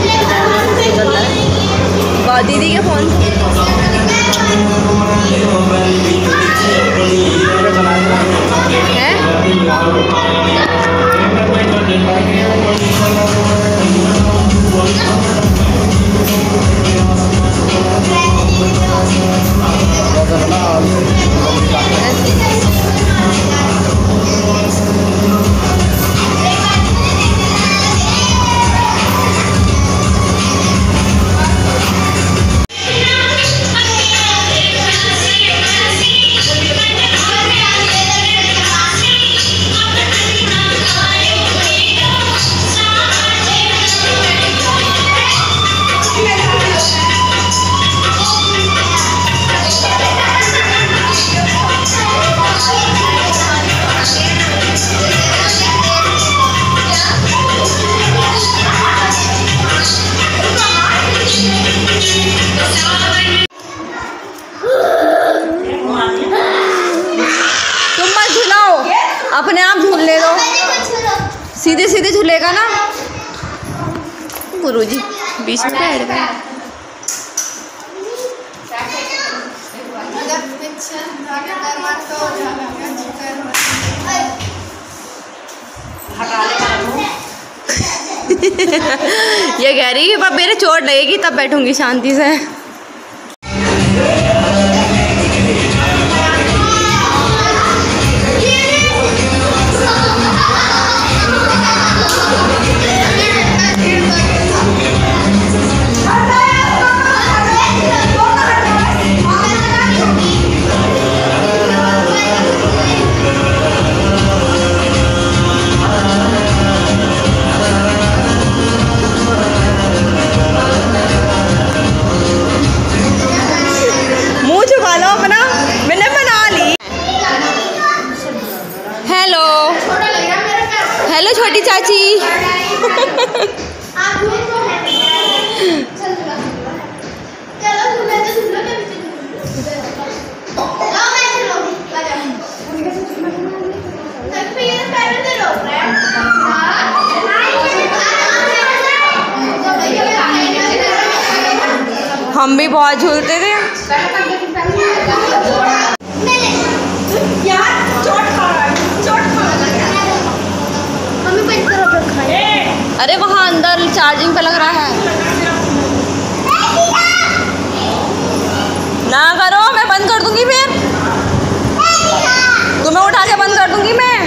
दीदी के फोन अपने आप झूलने दो, सीधे सीधे झूलेगा ना। गुरुजी बीच में बैठ गए। ये कह रही है मेरे चोट लगेगी तब बैठूंगी शांति से। हेलो छोटी चाची। हम भी बहुत झूलते थे। अरे वहाँ अंदर चार्जिंग पे लग रहा है। ना करो, मैं बंद कर दूंगी फिर। तुम्हें उठा के बंद कर दूंगी मैं।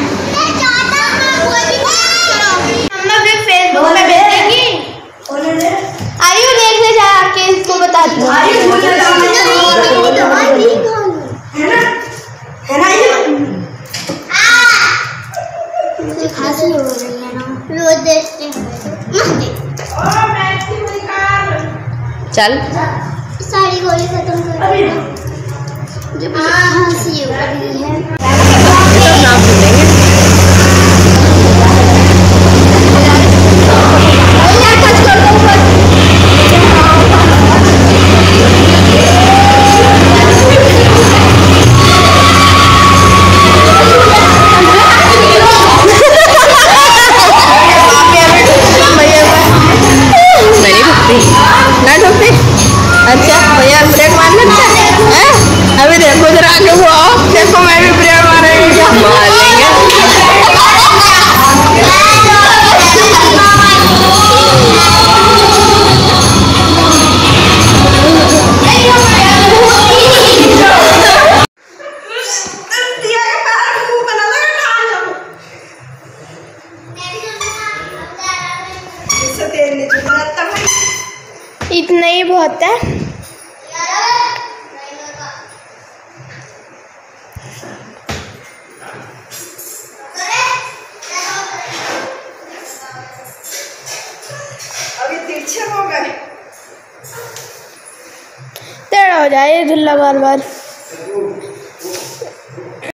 फेसबुक पे भेजेंगी। आयु देखने जाके इसको बता दूँ। खांसी हो रही है ना, रोज देखते हैं। चल सारी गोली खत्म कर जब खांसी हो रही है। नाम सुनेंगे। अच्छा भैया ब्रेक मार लेते हैं। अभी देखो जरा आगे वो आओ, देखो मैं भी ब्रेक मारेंगे। क्या मार लेंगे। इतना ही बहुत है। अभी तिरछे हो गए, टेढ़ा हो जाए झुल्ला बार बार।